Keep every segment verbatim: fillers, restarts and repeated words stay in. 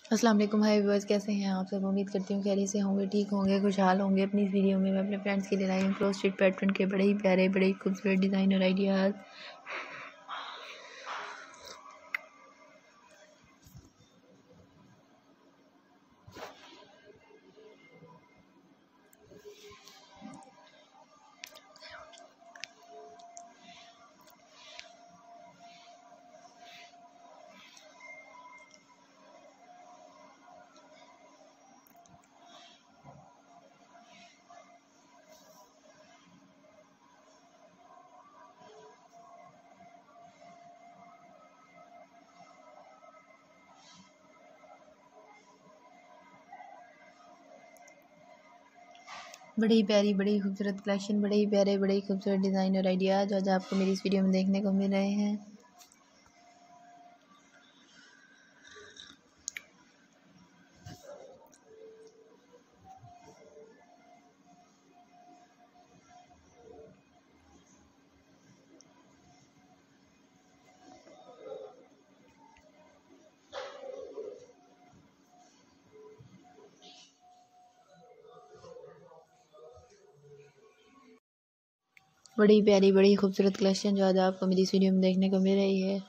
अस्सलाम वालेकुम। हाय व्यूअर्स, कैसे हैं आप सब? उम्मीद करती हूँ खैरियत से होंगे, ठीक होंगे, खुशहाल होंगे। अपनी इस वीडियो में मैं अपने फ्रेंड्स के लिए लाई हूँ क्लोज स्टिच पैटर्न के बड़े ही प्यारे, बड़े ही खूबसूरत डिज़ाइन और आइडियाज़। बड़ी ही प्यारी, बड़ी ही खूबसूरत कलेक्शन, बड़े ही प्यारे, बड़े ही खूबसूरत डिज़ाइन और आइडियाज़ आज आपको मेरी इस वीडियो में देखने को मिल रहे हैं। बड़ी प्यारी, बड़ी खूबसूरत कलेक्शन जो आज आपको मेरी इस वीडियो में देखने को मिल रही है।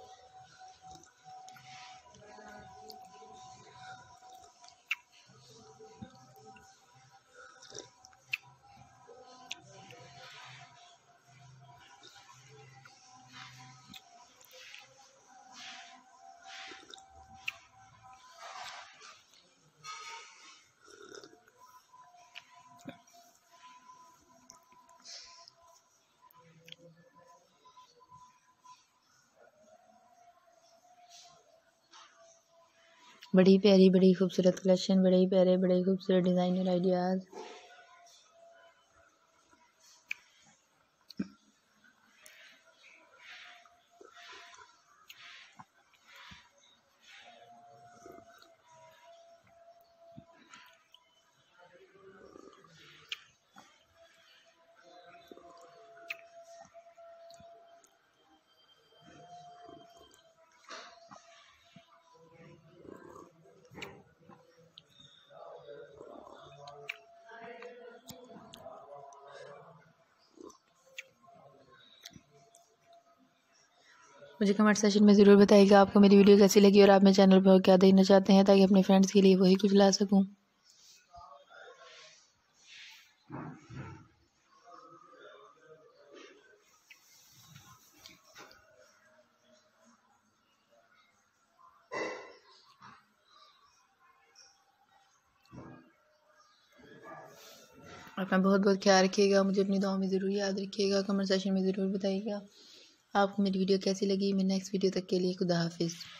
बड़ी प्यारी, बड़ी खूबसूरत कलेक्शन, बड़े ही प्यारे, बड़े खूबसूरत डिज़ाइन और आइडियाज़। मुझे कमेंट सेशन में ज़रूर बताइएगा आपको मेरी वीडियो कैसी लगी और आप मेरे चैनल पर क्या देखना चाहते हैं, ताकि अपने फ्रेंड्स के लिए वही कुछ ला सकूं। अपना बहुत बहुत ख्याल रखिएगा, मुझे अपनी दुआ में ज़रूर याद रखिएगा, कमेंट सेशन में ज़रूर बताइएगा आपको मेरी वीडियो कैसी लगी। मेरे नेक्स्ट वीडियो तक के लिए खुदा हाफिज़।